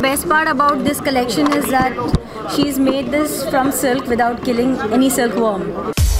Best part about this collection is that she's made this from silk without killing any silkworm.